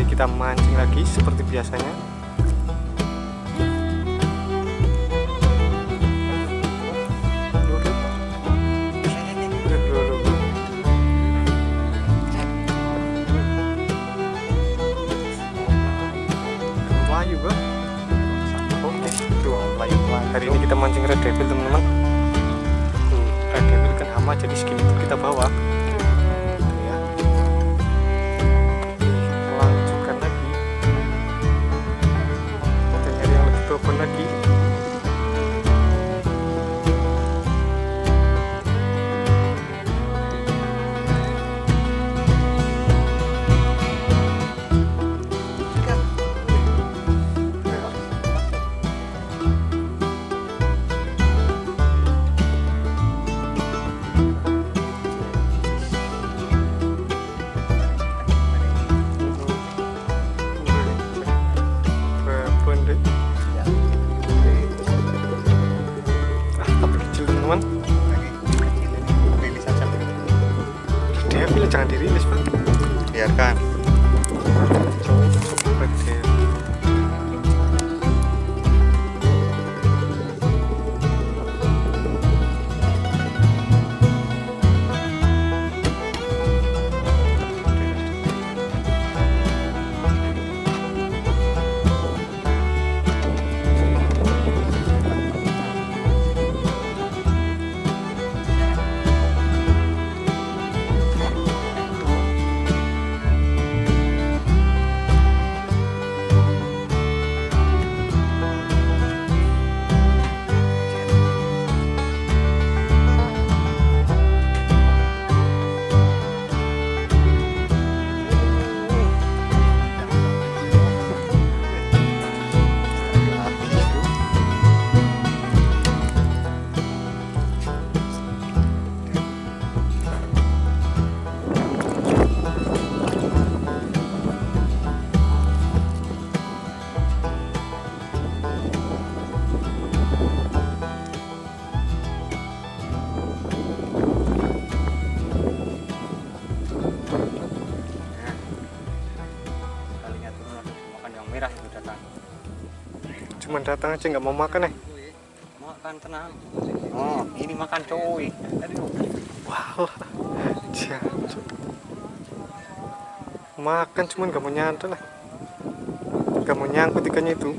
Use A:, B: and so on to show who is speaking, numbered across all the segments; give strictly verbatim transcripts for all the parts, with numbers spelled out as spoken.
A: Mari kita mancing lagi seperti biasanya. Melayu bro. Oke, tuh melayu. Hari ini kita mancing red devil teman-teman. Tuh, red devil kan hama, jadi segini tuh kita bawa. Gitu ya. Lanjutkan lagi. Kita nyari yang lebih beban lagi. Devil jangan dirilis pak,
B: biarkan.
A: Cuman datang aja nggak mau makan eh.
B: Makan tenang. Oh, ini makan cuy. Aduh.
A: Wow. Jancuk. Makan cuman nggak mau nyantai lah. Nggak mau nyangkut ikannya itu.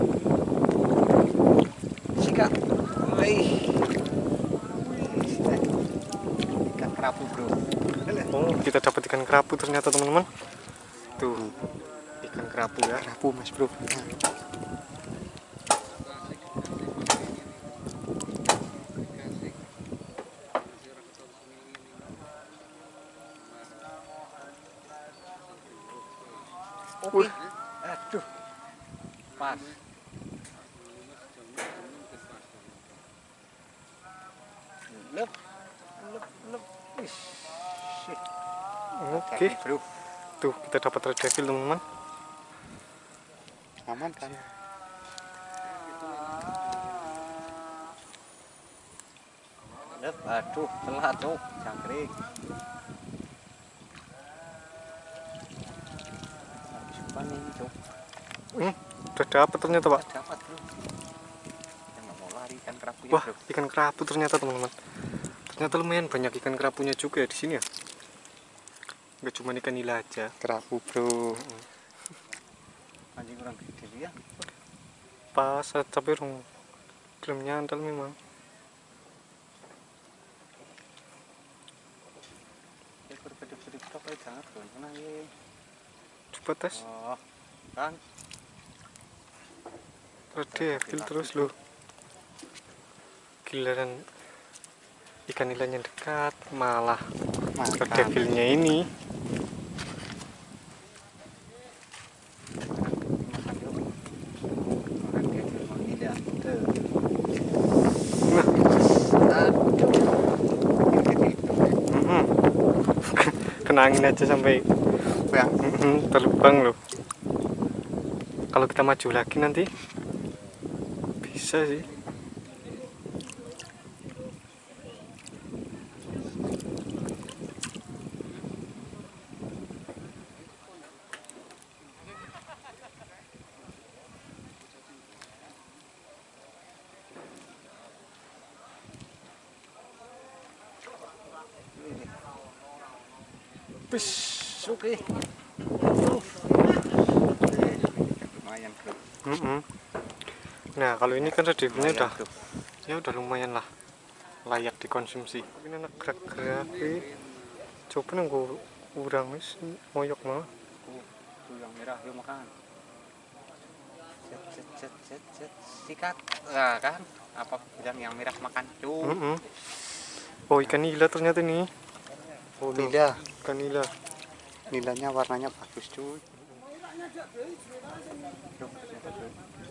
B: Sika. Wih. Ikan kerapu, bro.
A: Oh, kita dapat ikan kerapu ternyata teman-teman. Tuh. Ikan kerapu ya.
B: Kerapu, Mas, bro. Oke, aduh, pas. Lep, lep, lep.
A: Oke, bro. Tuh kita dapat red devil teman-teman.
B: Aman kan? Lep, aduh, telat tuh, jangkrik.
A: Hmm, udah dapat ternyata pak.
B: Dapat bro. Kita nggak mau lari ikan kerapunya.
A: Wah,
B: bro.
A: ikan kerapu ternyata teman-teman. Ternyata lumayan banyak ikan kerapunya juga ya di sini ya. Nggak cuma ikan nila aja.
B: Kerapu bro. Anjing kurang gede ya.
A: Pas tapi rong belum nyantel memang.
B: Ekor gede-gede berapa ya jangan bro. Mana ya?
A: Coba tes.
B: Oh, kan.
A: Red devil terus loh. Giliran ikan nilainya dekat malah red devilnya ini. Kena angin aja sampai
B: ya.
A: Terbang loh. Kalau kita maju lagi nanti bisa sih.
B: Bus, oke. Lumayan bro.
A: Mm-mm. Nah kalau ini kan red devilnya
B: Lumayan,
A: udah
B: bro.
A: ya udah lumayan lah layak dikonsumsi. Ini anak gerak-gerak coba nunggu urang wis moyok mah.
B: Oh, tuh yang merah yuk makan. Set set set set set sikat. Nah, kan apa bilang yang merah makan cuy.
A: Mm-mm. Oh ikan nila ternyata nih.
B: Oh
A: Tuh,
B: nila.
A: ikan nila.
B: Nilainya warnanya bagus cuy. Tuh, ternyata, bro.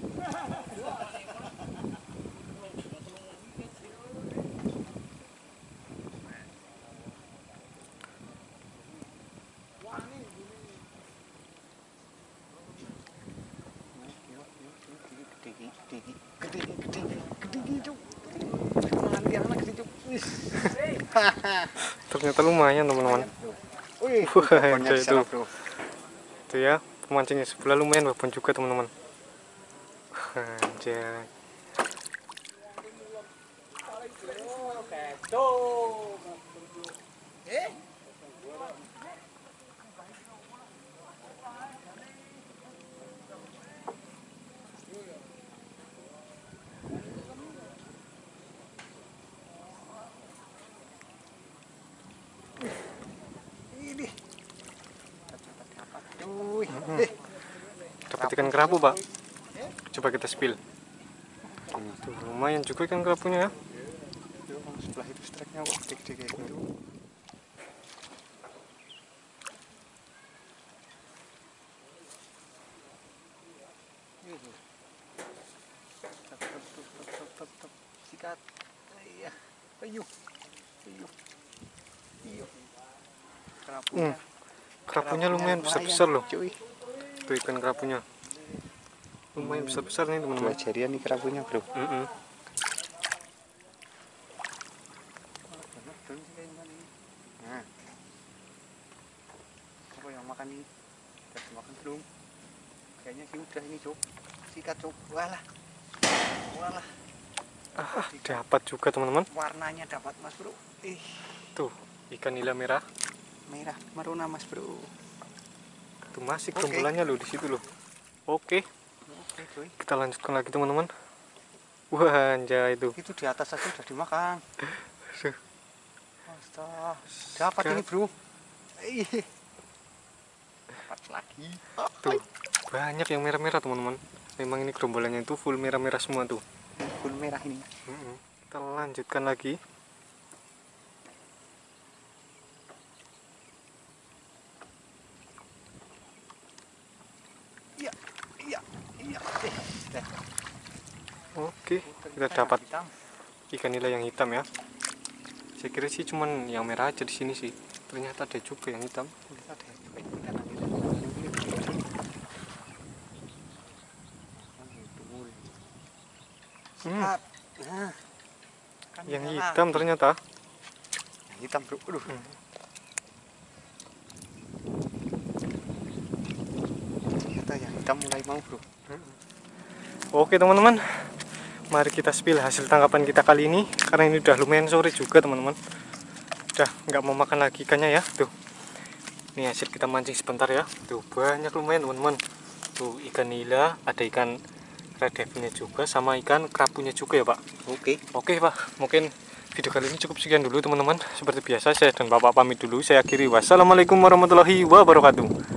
A: Ternyata lumayan teman-teman.
B: Wih,
A: Wah,
B: pokoknya
A: itu.
B: diserap, bro.
A: Itu ya pemancingnya sebelah lumayan babon juga teman-teman. Anjay.
B: Ini. Dapat cuy. Eh,
A: Dapat ikan kerapu pak. Coba kita spill. Tuh lumayan juga ikan kerapunya ya.
B: sebelah itu streknya wah gede-gede kayak gitu. Tep, tep, tep, tep, tep, tep. Sikat. Iya. Ayo. Ayo. Ayo. Kerapunya.
A: Hmm, kerapunya lumayan besar-besar loh.
B: Cuy.
A: Tuh ikan kerapunya. Lumayan besar-besar nih
B: Dua
A: teman-teman.
B: jarian nih kerapunya, bro.
A: Mm-mm.
B: Nah. Apa yang makan nih? Udah makan belum? Kayaknya sih udah ini, Cuk. Sikat, Cuk. Walah. Walah.
A: Ah, dapat juga teman-teman.
B: Warnanya dapat, Mas, bro. Ih,
A: Tuh ikan nila merah.
B: merah merona, Mas, bro.
A: Tuh masih
B: Oke.
A: gerombolannya loh di situ loh. Oke,
B: Oke, cuy.
A: kita lanjutkan lagi teman-teman. Wah anjay itu.
B: Itu di atas aja udah dimakan.
A: Tuh,
B: Astaga. Dapat ini, bro. Ih. Dapat lagi.
A: tuh banyak yang merah-merah teman-teman. Memang ini gerombolannya itu full merah-merah semua tuh.
B: Full merah ini.
A: Mm-mm. Kita lanjutkan lagi.
B: Iya. Iya. Iya. Eh, dah.
A: Oke, kita dapat ikan nila yang hitam ya. Saya kira sih cuman yang merah aja di sini sih. Ternyata ada juga yang hitam.
B: Ada juga ini kanan ini.
A: Hmm,
B: Sikat. Nah. Kan
A: yang
B: merah.
A: hitam ternyata.
B: Yang hitam, bro. Aduh.
A: Hmm.
B: Ternyata yang hitam mulai mau, bro.
A: Oke teman-teman, mari kita spill hasil tangkapan kita kali ini. Karena ini udah lumayan sore juga teman-teman. Udah nggak mau makan lagi ikannya ya. Tuh, ini hasil kita mancing sebentar ya. Tuh banyak lumayan teman-teman. Tuh ikan nila, ada ikan red devilnya juga, sama ikan kerapunya juga ya pak.
B: Oke.
A: Oke pak, mungkin video kali ini cukup sekian dulu teman-teman. Seperti biasa saya dan bapak pamit dulu. Saya akhiri, wassalamualaikum warahmatullahi wabarakatuh.